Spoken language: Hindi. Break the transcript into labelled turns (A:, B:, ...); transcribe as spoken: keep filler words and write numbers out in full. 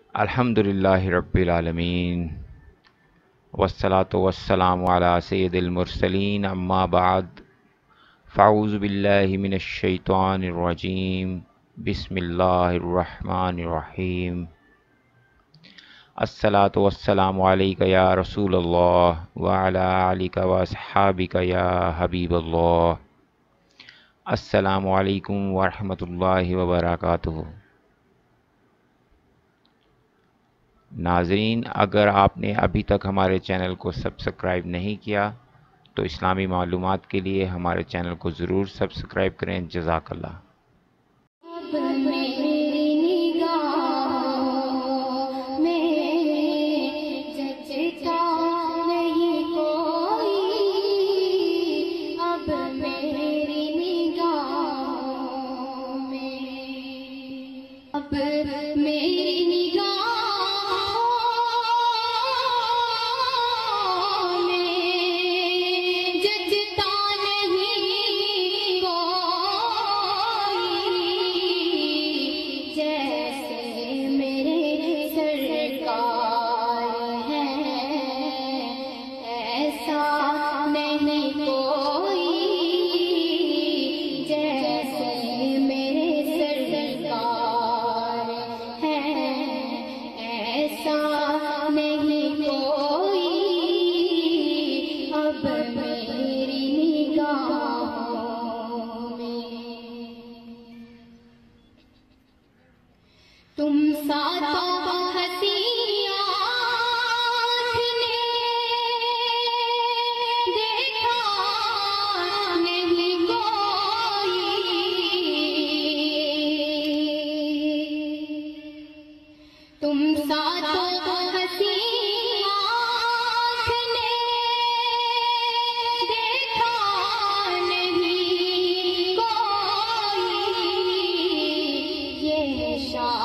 A: अल्हम्दुलिल्लाहि रब्बिल आलमीन वस्सलातु वस्सलामु अला सय्यिदिल मुरसलीन अम्मा बाद फ़अऊज़ु बिल्लाहि मिनश शैतानिर रजीम बिस्मिल्लाहिर रहमानिर रहीम अस्सलातु वस्सलामु अलैका या रसूलल्लाह व अला आलिका व अस्हाबिका या हबीबल्लाह। अस्सलामु अलैकुम व रहमतुल्लाहि व बरकातुहू। नाज़रीन, अगर आपने अभी तक हमारे चैनल को सब्सक्राइब नहीं किया तो इस्लामी मालूमात के लिए हमारे चैनल को ज़रूर सब्सक्राइब करें। जज़ाकल्लाह।
B: शाह